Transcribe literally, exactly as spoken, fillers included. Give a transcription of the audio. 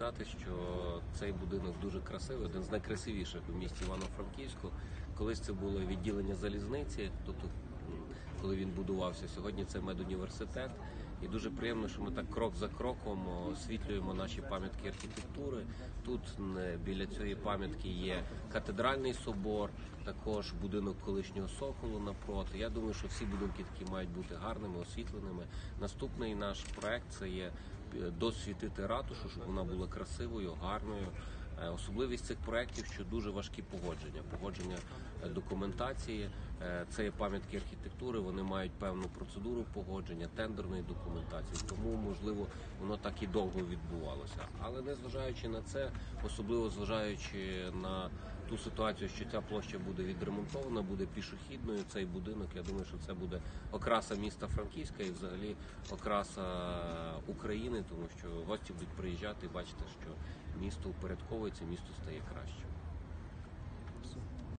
сказати, що цей будинок дуже красивий, один з найкрасивіших у місті Івано-Франківську. Колись це було відділення залізниці, тобто коли він будувався. Сьогодні це медуніверситет. І дуже приємно, що ми так крок за кроком освітлюємо наші пам'ятки архітектури. Тут біля цієї пам'ятки є катедральний собор, також будинок колишнього Соколу напроти. Я думаю, що всі будинки такі мають бути гарними, освітленими. Наступний наш проект – це є досвітити ратушу, щоб вона була красивою, гарною. Особливість цих проєктів, що дуже важкі погодження. Погодження документації, це є пам'ятки архітектури, вони мають певну процедуру погодження, тендерної документації, тому, можливо, воно так і довго відбувалося. Але незважаючи на це, особливо зважаючи на ту ситуацію, що ця площа буде відремонтована, буде пішохідною, цей будинок, я думаю, що це буде окраса міста Франківська і взагалі окраса України, тому що гості будуть приїжджати і бачити, що місто упорядковується, місто стає краще.